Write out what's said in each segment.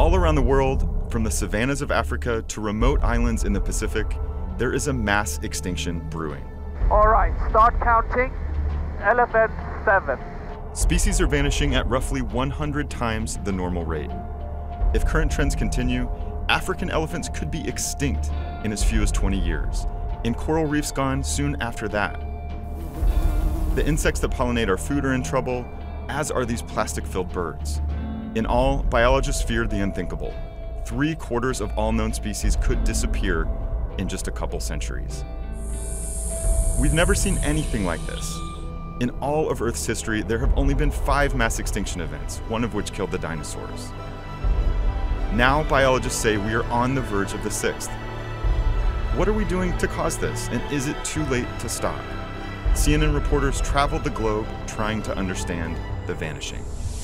All around the world, from the savannas of Africa to remote islands in the Pacific, there is a mass extinction brewing. All right, start counting. Elephant 7. Species are vanishing at roughly 100 times the normal rate. If current trends continue, African elephants could be extinct in as few as 20 years, and coral reefs gone soon after that. The insects that pollinate our food are in trouble, as are these plastic-filled birds. In all, biologists feared the unthinkable. 3/4 of all known species could disappear in just a couple centuries. We've never seen anything like this. In all of Earth's history, there have only been 5 mass extinction events, one of which killed the dinosaurs. Now, biologists say we are on the verge of the 6th. What are we doing to cause this, and is it too late to stop? CNN reporters traveled the globe trying to understand the vanishing.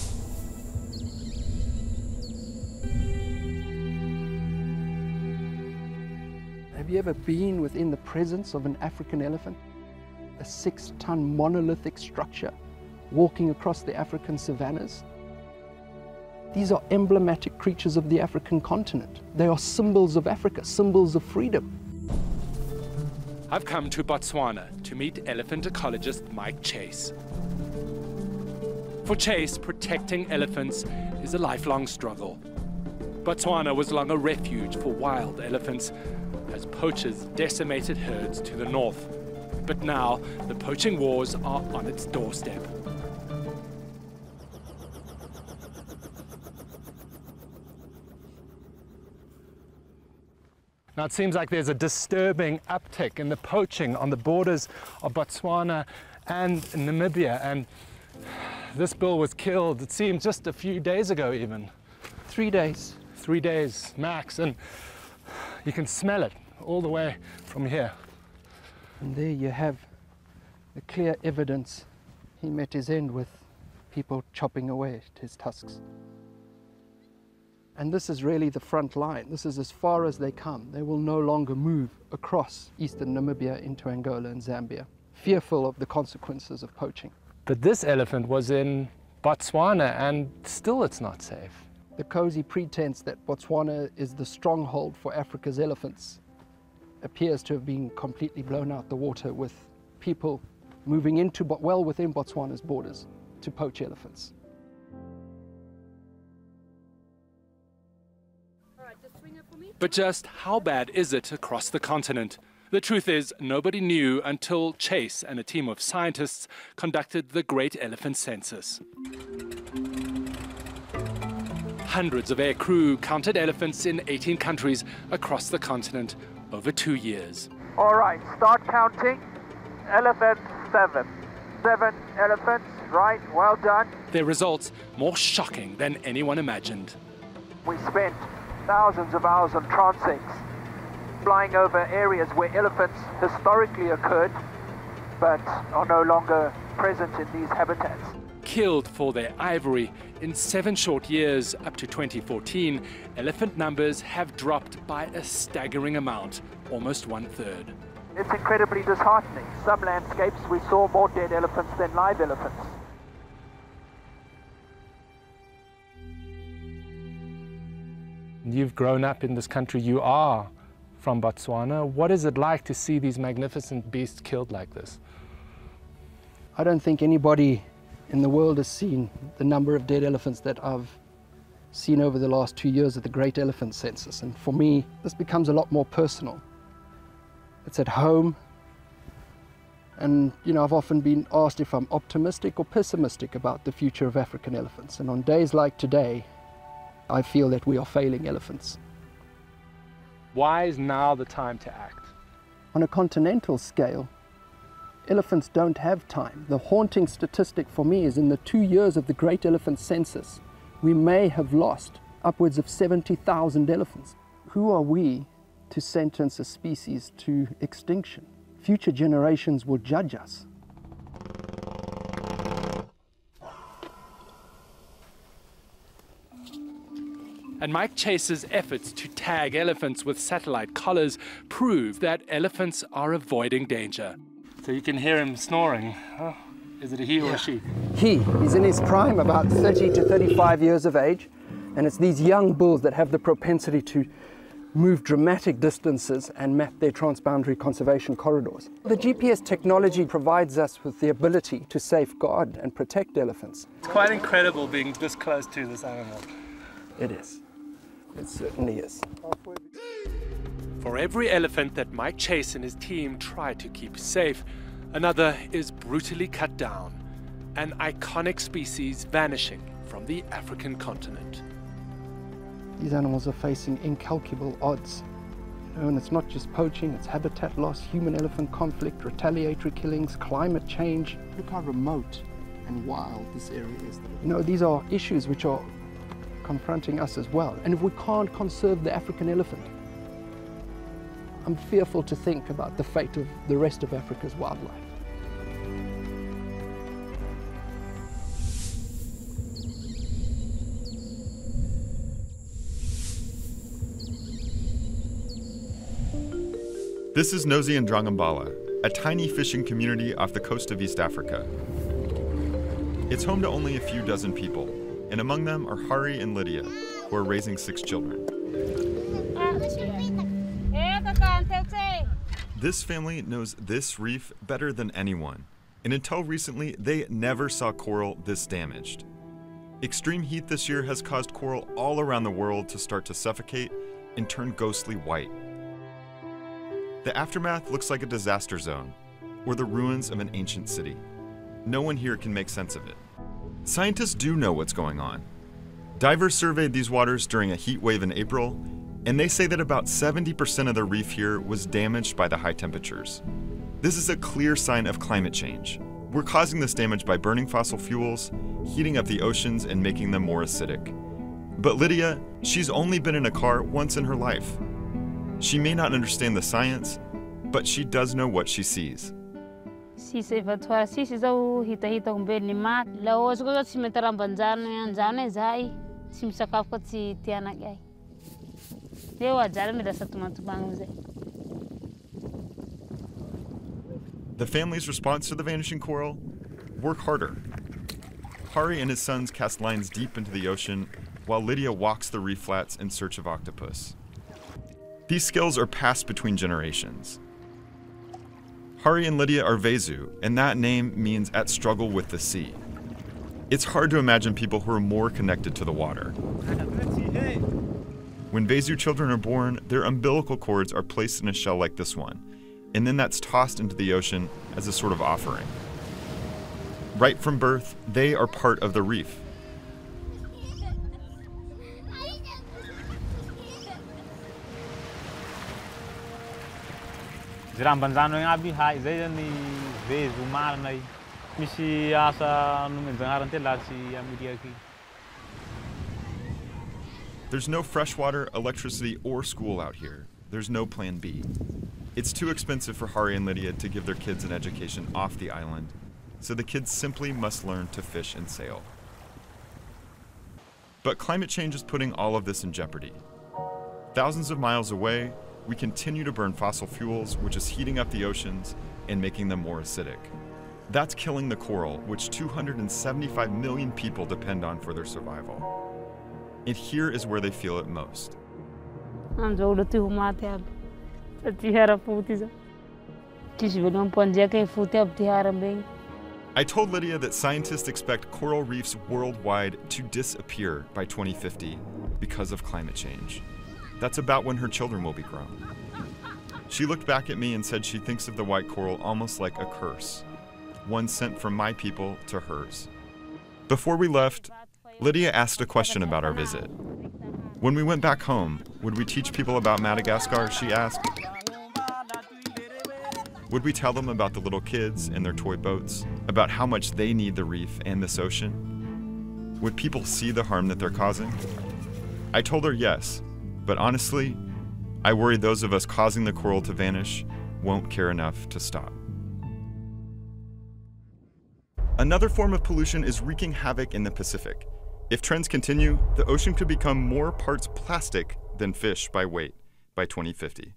Have you ever been within the presence of an African elephant? A 6-ton monolithic structure walking across the African savannas? These are emblematic creatures of the African continent. They are symbols of Africa, symbols of freedom. I've come to Botswana to meet elephant ecologist Mike Chase. For Chase, protecting elephants is a lifelong struggle. Botswana was long a refuge for wild elephants as poachers decimated herds to the north. But now, the poaching wars are on its doorstep. Now it seems like there's a disturbing uptick in the poaching on the borders of Botswana and Namibia, and this bull was killed, it seems, just a few days ago even. 3 days. 3 days max, and you can smell it all the way from here. And there you have the clear evidence he met his end with people chopping away at his tusks. And this is really the front line. This is as far as they come. They will no longer move across eastern Namibia into Angola and Zambia, fearful of the consequences of poaching. But this elephant was in Botswana, and still it's not safe. The cozy pretense that Botswana is the stronghold for Africa's elephants appears to have been completely blown out the water, with people moving into, well within Botswana's borders to poach elephants. But just how bad is it across the continent? The truth is, nobody knew until Chase and a team of scientists conducted the Great Elephant Census. Hundreds of air crew counted elephants in 18 countries across the continent over 2 years. All right, start counting. Elephant 7. 7 elephants, right, well done. Their results more shocking than anyone imagined. We spent thousands of hours on transects, flying over areas where elephants historically occurred, but are no longer present in these habitats. Killed for their ivory, in 7 short years, up to 2014, elephant numbers have dropped by a staggering amount, almost 1/3. It's incredibly disheartening. Some landscapes we saw more dead elephants than live elephants. You've grown up in this country, you are from Botswana. What is it like to see these magnificent beasts killed like this? I don't think anybody in the world has seen the number of dead elephants that I've seen over the last 2 years at the Great Elephant Census. And for me, this becomes a lot more personal. It's at home. And, you know, I've often been asked if I'm optimistic or pessimistic about the future of African elephants. And on days like today, I feel that we are failing elephants. Why is now the time to act? On a continental scale, elephants don't have time. The haunting statistic for me is in the 2 years of the Great Elephant Census, we may have lost upwards of 70,000 elephants. Who are we to sentence a species to extinction? Future generations will judge us. And Mike Chase's efforts to tag elephants with satellite collars prove that elephants are avoiding danger. So you can hear him snoring. Oh, is it a he or a she? He's in his prime, about 30 to 35 years of age. And it's these young bulls that have the propensity to move dramatic distances and map their transboundary conservation corridors. The GPS technology provides us with the ability to safeguard and protect elephants. It's quite incredible being this close to this animal. It is. It certainly is. For every elephant that Mike Chase and his team try to keep safe, another is brutally cut down. An iconic species vanishing from the African continent. These animals are facing incalculable odds. And it's not just poaching, it's habitat loss, human-elephant conflict, retaliatory killings, climate change. Look how remote and wild this area is. These are issues which are confronting us as well. And if we can't conserve the African elephant, I'm fearful to think about the fate of the rest of Africa's wildlife. This is Nosy and Drangambala, a tiny fishing community off the coast of East Africa. It's home to only a few dozen people, and among them are Hari and Lydia, who are raising 6 children. This family knows this reef better than anyone, and until recently, they never saw coral this damaged. Extreme heat this year has caused coral all around the world to start to suffocate and turn ghostly white. The aftermath looks like a disaster zone, or the ruins of an ancient city. No one here can make sense of it. Scientists do know what's going on. Divers surveyed these waters during a heat wave in April, and they say that about 70% of the reef here was damaged by the high temperatures. This is a clear sign of climate change. We're causing this damage by burning fossil fuels, heating up the oceans, and making them more acidic. But Lydia, she's only been in a car once in her life. She may not understand the science, but she does know what she sees. The family's response to the vanishing coral? Work harder. Hari and his sons cast lines deep into the ocean, while Lydia walks the reef flats in search of octopus. These skills are passed between generations. Hari and Lydia are Vezu, and that name means at struggle with the sea. It's hard to imagine people who are more connected to the water. When Vezu children are born, their umbilical cords are placed in a shell like this one, and then that's tossed into the ocean as a sort of offering. Right from birth, they are part of the reef. There's no fresh water, electricity, or school out here. There's no plan B. It's too expensive for Hari and Lydia to give their kids an education off the island, so the kids simply must learn to fish and sail. But climate change is putting all of this in jeopardy. Thousands of miles away, we continue to burn fossil fuels, which is heating up the oceans and making them more acidic. That's killing the coral, which 275 million people depend on for their survival. And here is where they feel it most. I told Lydia that scientists expect coral reefs worldwide to disappear by 2050 because of climate change. That's about when her children will be grown. She looked back at me and said she thinks of the white coral almost like a curse, one sent from my people to hers. Before we left, Lydia asked a question about our visit. When we went back home, would we teach people about Madagascar, she asked? Would we tell them about the little kids and their toy boats, about how much they need the reef and this ocean? Would people see the harm that they're causing? I told her yes, but honestly, I worry those of us causing the coral to vanish won't care enough to stop. Another form of pollution is wreaking havoc in the Pacific. If trends continue, the ocean could become more parts plastic than fish by weight by 2050.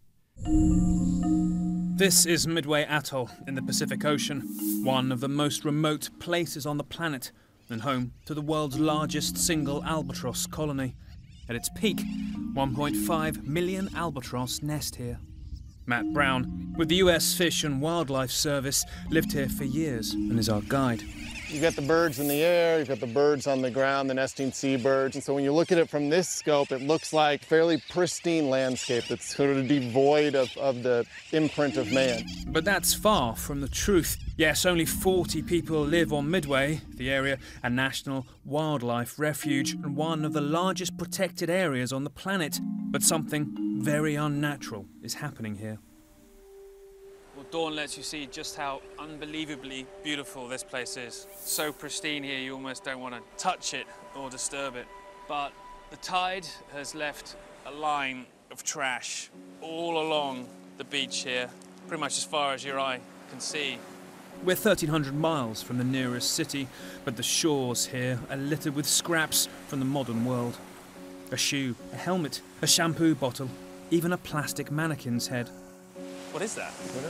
This is Midway Atoll in the Pacific Ocean, one of the most remote places on the planet and home to the world's largest single albatross colony. At its peak, 1.5 million albatross nest here. Matt Brown, with the US Fish and Wildlife Service, lived here for years and is our guide. You've got the birds in the air, you've got the birds on the ground, the nesting seabirds. And so when you look at it from this scope, it looks like a fairly pristine landscape that's sort of devoid of the imprint of man. But that's far from the truth. Yes, only 40 people live on Midway, the area a national wildlife refuge and one of the largest protected areas on the planet. But something very unnatural is happening here. Well, dawn lets you see just how unbelievably beautiful this place is. So pristine here, you almost don't want to touch it or disturb it. But the tide has left a line of trash all along the beach here, pretty much as far as your eye can see. We're 1,300 miles from the nearest city, but the shores here are littered with scraps from the modern world. A shoe, a helmet, a shampoo bottle, even a plastic mannequin's head. What is that? What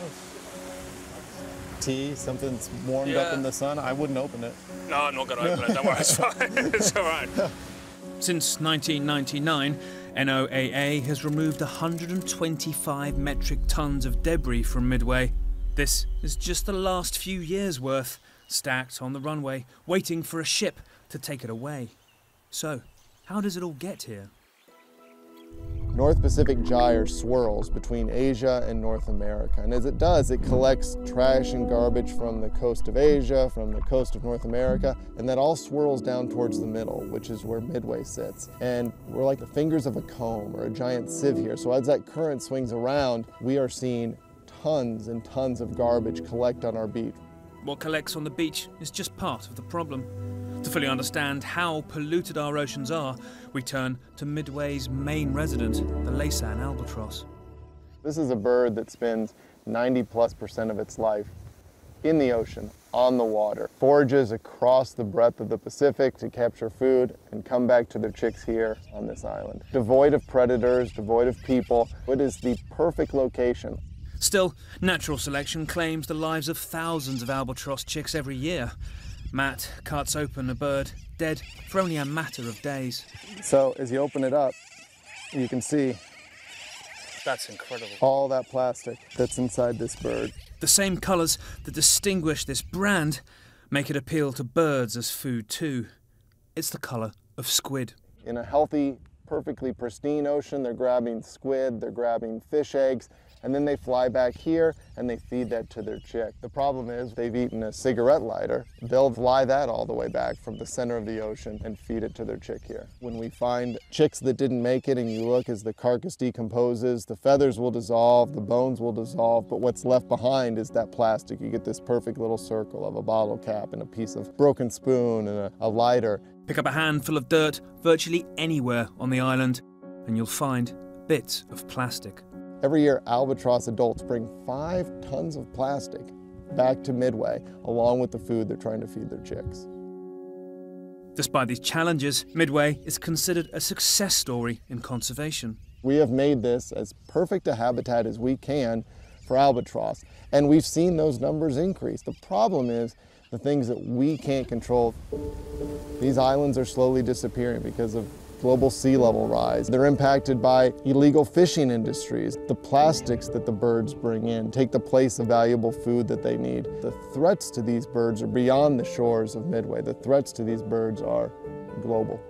else? Tea, something's warmed up in the sun. I wouldn't open it. No, I'm not going to open it. Don't worry, it's fine. It's all right. Since 1999, NOAA has removed 125 metric tons of debris from Midway. This is just the last few years' worth, stacked on the runway, waiting for a ship to take it away. So, how does it all get here? North Pacific gyre swirls between Asia and North America. And as it does, it collects trash and garbage from the coast of Asia, from the coast of North America, and that all swirls down towards the middle, which is where Midway sits. And we're like the fingers of a comb or a giant sieve here. So as that current swings around, we are seeing tons and tons of garbage collect on our beach. What collects on the beach is just part of the problem. To fully understand how polluted our oceans are, we turn to Midway's main resident, the Laysan albatross. This is a bird that spends 90+% of its life in the ocean, on the water, forages across the breadth of the Pacific to capture food and come back to their chicks here on this island. Devoid of predators, devoid of people, it is the perfect location. Still, natural selection claims the lives of thousands of albatross chicks every year. Matt cuts open a bird, dead for only a matter of days. So as you open it up, you can see That's incredible. all that plastic that's inside this bird. The same colours that distinguish this brand make it appeal to birds as food too. It's the colour of squid. In a healthy, perfectly pristine ocean, they're grabbing squid, they're grabbing fish eggs, and then they fly back here and they feed that to their chick. The problem is they've eaten a cigarette lighter. They'll fly that all the way back from the center of the ocean and feed it to their chick here. When we find chicks that didn't make it and you look as the carcass decomposes, the feathers will dissolve, the bones will dissolve, but what's left behind is that plastic. You get this perfect little circle of a bottle cap and a piece of broken spoon and a lighter. Pick up a handful of dirt virtually anywhere on the island and you'll find bits of plastic. Every year, albatross adults bring 5 tons of plastic back to Midway, along with the food they're trying to feed their chicks. Despite these challenges, Midway is considered a success story in conservation. We have made this as perfect a habitat as we can for albatross, and we've seen those numbers increase. The problem is the things that we can't control. These islands are slowly disappearing because of global sea level rise. They're impacted by illegal fishing industries. The plastics that the birds bring in take the place of valuable food that they need. The threats to these birds are beyond the shores of Midway. The threats to these birds are global.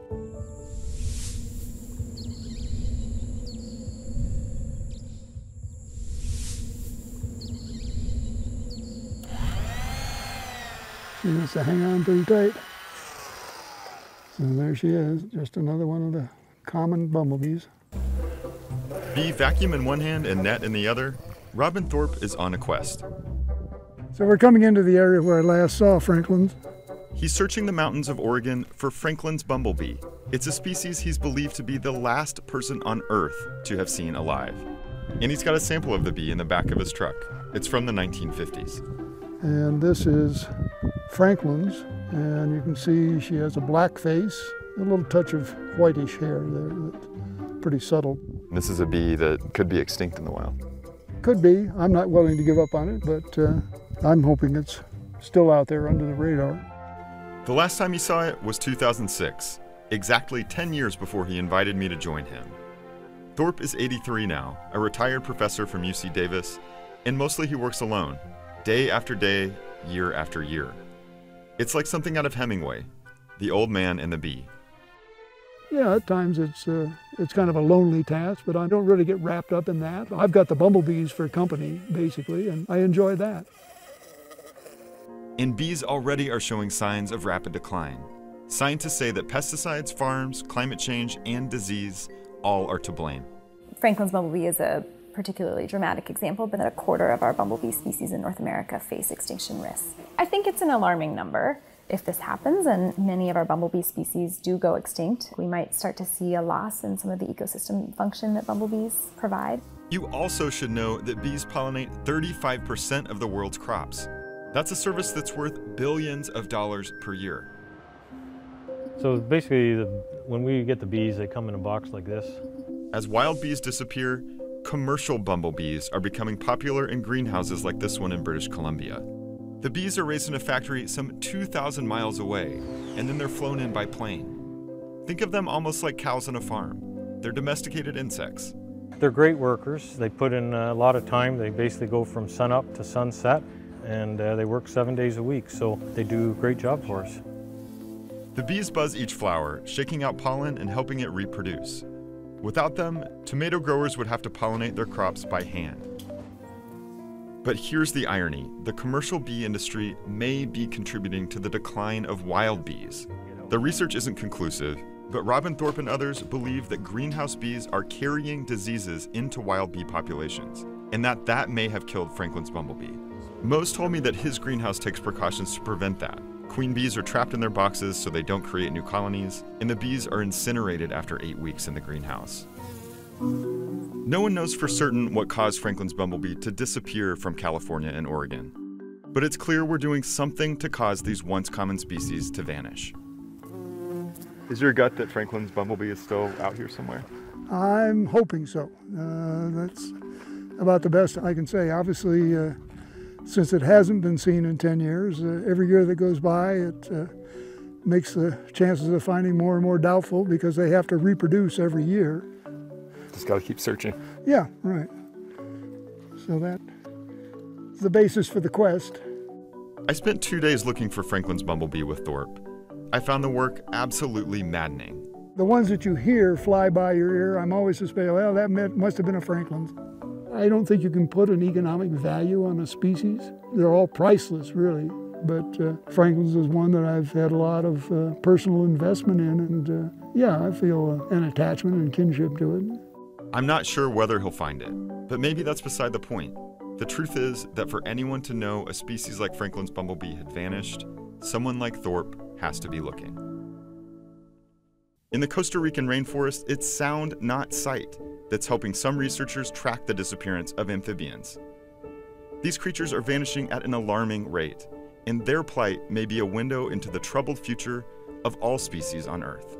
She wants to hang on pretty tight. So there she is, just another one of the common bumblebees. Bee vacuum in one hand and net in the other, Robin Thorpe is on a quest. So we're coming into the area where I last saw Franklin's. He's searching the mountains of Oregon for Franklin's bumblebee. It's a species he's believed to be the last person on Earth to have seen alive. And he's got a sample of the bee in the back of his truck. It's from the 1950s. And this is Franklin's, and you can see she has a black face, a little touch of whitish hair there, that's pretty subtle. This is a bee that could be extinct in the wild. Could be. I'm not willing to give up on it, but I'm hoping it's still out there under the radar. The last time he saw it was 2006. exactly 10 years before he invited me to join him. Thorpe is 83 now, a retired professor from UC Davis, and mostly he works alone, day after day, year after year. It's like something out of Hemingway, The Old Man and the Bee. Yeah, at times it's kind of a lonely task, but I don't really get wrapped up in that. I've got the bumblebees for company, basically, and I enjoy that. And bees already are showing signs of rapid decline. Scientists say that pesticides, farms, climate change, and disease all are to blame. Franklin's bumblebee is a particularly dramatic example, but a quarter of our bumblebee species in North America face extinction risks. I think it's an alarming number. If this happens and many of our bumblebee species do go extinct, we might start to see a loss in some of the ecosystem function that bumblebees provide. You also should know that bees pollinate 35% of the world's crops. That's a service that's worth billions of dollars per year. So basically, when we get the bees, they come in a box like this. As wild bees disappear, commercial bumblebees are becoming popular in greenhouses like this one in British Columbia. The bees are raised in a factory some 2,000 miles away, and then they're flown in by plane. Think of them almost like cows on a farm. They're domesticated insects. They're great workers. They put in a lot of time. They basically go from sunup to sunset, and they work 7 days a week, so they do a great job for us. The bees buzz each flower, shaking out pollen and helping it reproduce. Without them, tomato growers would have to pollinate their crops by hand. But here's the irony. The commercial bee industry may be contributing to the decline of wild bees. The research isn't conclusive, but Robin Thorpe and others believe that greenhouse bees are carrying diseases into wild bee populations, and that may have killed Franklin's bumblebee. Mose told me that his greenhouse takes precautions to prevent that. Queen bees are trapped in their boxes so they don't create new colonies, and the bees are incinerated after 8 weeks in the greenhouse. No one knows for certain what caused Franklin's bumblebee to disappear from California and Oregon. But it's clear we're doing something to cause these once common species to vanish. Is your gut that Franklin's bumblebee is still out here somewhere? I'm hoping so. That's about the best I can say. Obviously, since it hasn't been seen in 10 years, every year that goes by, it makes the chances of finding more and more doubtful because they have to reproduce every year. Just got to keep searching. Yeah, right. So that's the basis for the quest. I spent 2 days looking for Franklin's bumblebee with Thorpe. I found the work absolutely maddening. The ones that you hear fly by your ear, I'm always suspecting, well, that must have been a Franklin's. I don't think you can put an economic value on a species. They're all priceless, really. But Franklin's is one that I've had a lot of personal investment in, and yeah, I feel an attachment and kinship to it. I'm not sure whether he'll find it, but maybe that's beside the point. The truth is that for anyone to know a species like Franklin's bumblebee had vanished, someone like Thorpe has to be looking. In the Costa Rican rainforest, it's sound, not sight, that's helping some researchers track the disappearance of amphibians. These creatures are vanishing at an alarming rate, and their plight may be a window into the troubled future of all species on Earth.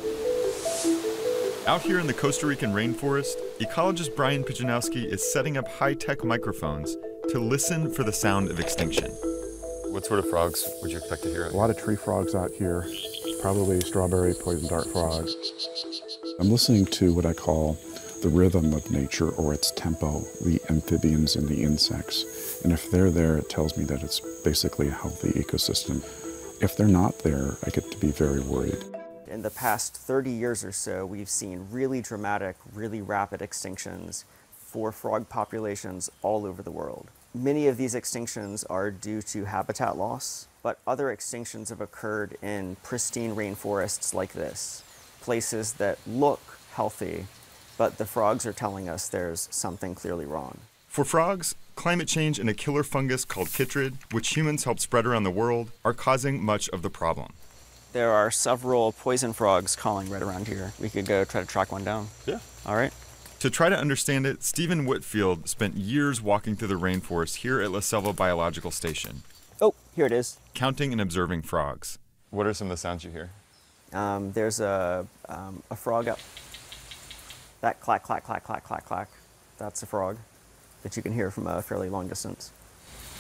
Out here in the Costa Rican rainforest, ecologist Brian Pijanowski is setting up high-tech microphones to listen for the sound of extinction. What sort of frogs would you expect to hear? A lot of tree frogs out here, probably strawberry poison dart frogs. I'm listening to what I call the rhythm of nature, or its tempo, the amphibians and the insects. And if they're there, it tells me that it's basically a healthy ecosystem. If they're not there, I get to be very worried. In the past 30 years or so, we've seen really dramatic, really rapid extinctions for frog populations all over the world. Many of these extinctions are due to habitat loss, but other extinctions have occurred in pristine rainforests like this, places that look healthy, but the frogs are telling us there's something clearly wrong. For frogs, climate change and a killer fungus called chytrid, which humans help spread around the world, are causing much of the problem. There are several poison frogs calling right around here. We could go try to track one down. Yeah. All right. To try to understand it, Stephen Whitfield spent years walking through the rainforest here at La Selva Biological Station. Oh, here it is. Counting and observing frogs. What are some of the sounds you hear? There's a frog up. That clack, clack, clack, clack, clack, clack. That's a frog that you can hear from a fairly long distance.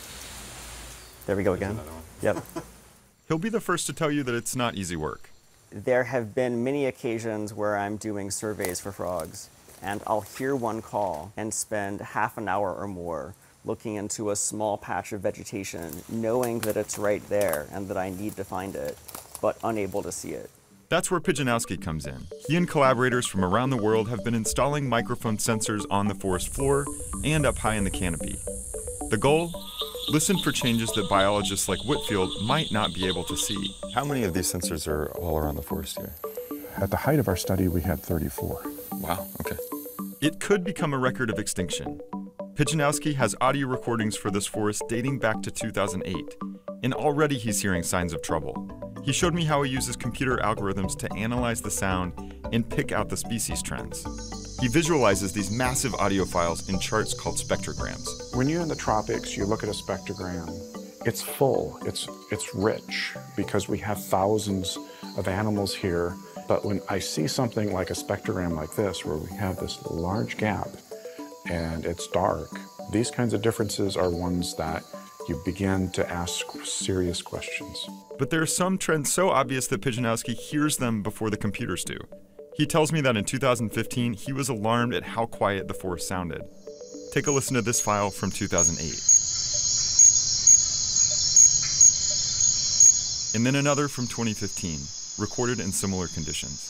There we go again. Yep. He'll be the first to tell you that it's not easy work. There have been many occasions where I'm doing surveys for frogs, and I'll hear one call and spend half an hour or more looking into a small patch of vegetation, knowing that it's right there and that I need to find it, but unable to see it. That's where Pijanowski comes in. He and collaborators from around the world have been installing microphone sensors on the forest floor and up high in the canopy. The goal? Listen for changes that biologists like Whitfield might not be able to see. How many of these sensors are all around the forest here? At the height of our study, we had 34. Wow, okay. It could become a record of extinction. Pijanowski has audio recordings for this forest dating back to 2008, and already he's hearing signs of trouble. He showed me how he uses computer algorithms to analyze the sound and pick out the species trends. He visualizes these massive audio files in charts called spectrograms. When you're in the tropics, you look at a spectrogram, it's full, it's rich, because we have thousands of animals here. But when I see something like a spectrogram like this, where we have this large gap and it's dark, these kinds of differences are ones that you begin to ask serious questions. But there are some trends so obvious that Pijanowski hears them before the computers do. He tells me that in 2015, he was alarmed at how quiet the forest sounded. Take a listen to this file from 2008. And then another from 2015, recorded in similar conditions.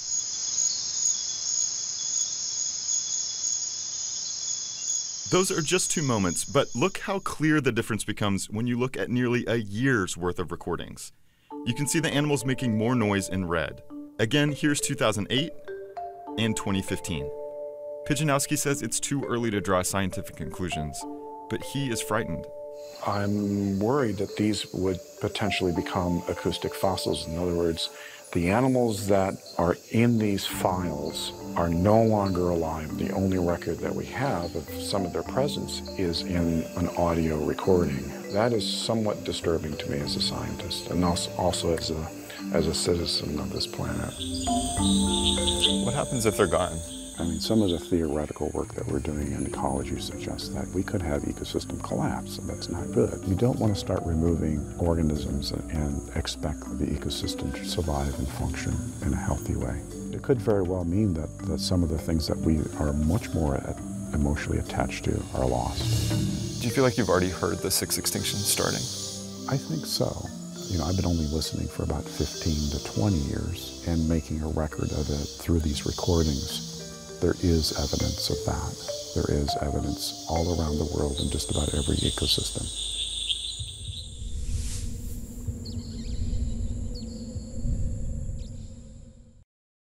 Those are just 2 moments, but look how clear the difference becomes when you look at nearly a year's worth of recordings. You can see the animals making more noise in red. Again, here's 2008 and 2015. Pijanowski says it's too early to draw scientific conclusions, but he is frightened. I'm worried that these would potentially become acoustic fossils. In other words, the animals that are in these files are no longer alive. The only record that we have of some of their presence is in an audio recording. That is somewhat disturbing to me as a scientist, and also as a citizen of this planet. What happens if they're gone? I mean, some of the theoretical work that we're doing in ecology suggests that we could have ecosystem collapse, and that's not good. You don't want to start removing organisms and expect the ecosystem to survive and function in a healthy way. It could very well mean that some of the things that we are much more emotionally attached to are lost. Do you feel like you've already heard the 6th extinction starting? I think so. You know, I've been only listening for about 15 to 20 years and making a record of it through these recordings. There is evidence of that. There is evidence all around the world in just about every ecosystem.